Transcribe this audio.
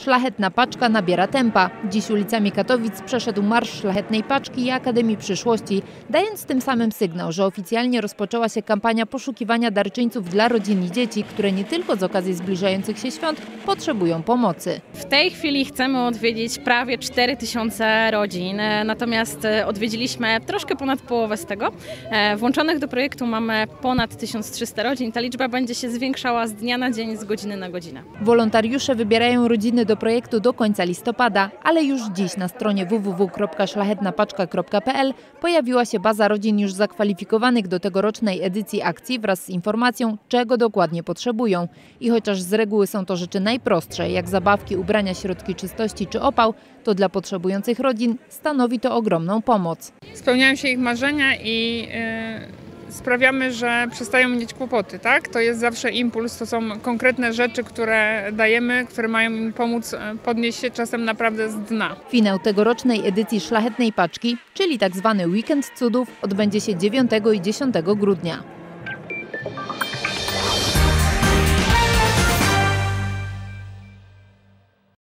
Szlachetna Paczka nabiera tempa. Dziś ulicami Katowic przeszedł Marsz Szlachetnej Paczki i Akademii Przyszłości, dając tym samym sygnał, że oficjalnie rozpoczęła się kampania poszukiwania darczyńców dla rodzin i dzieci, które nie tylko z okazji zbliżających się świąt potrzebują pomocy. W tej chwili chcemy odwiedzić prawie 4000 rodzin, natomiast odwiedziliśmy troszkę ponad połowę z tego. Włączonych do projektu mamy ponad 1300 rodzin. Ta liczba będzie się zwiększała z dnia na dzień, z godziny na godzinę. Wolontariusze wybierają rodziny do projektu do końca listopada, ale już dziś na stronie www.szlachetnapaczka.pl pojawiła się baza rodzin już zakwalifikowanych do tegorocznej edycji akcji wraz z informacją, czego dokładnie potrzebują. I chociaż z reguły są to rzeczy najprostsze, jak zabawki, ubrania, środki czystości czy opał, to dla potrzebujących rodzin stanowi to ogromną pomoc. Spełniają się ich marzenia i sprawiamy, że przestają mieć kłopoty, tak? To jest zawsze impuls, to są konkretne rzeczy, które dajemy, które mają im pomóc podnieść się czasem naprawdę z dna. Finał tegorocznej edycji Szlachetnej Paczki, czyli tzw. Weekend Cudów, odbędzie się 9 i 10 grudnia.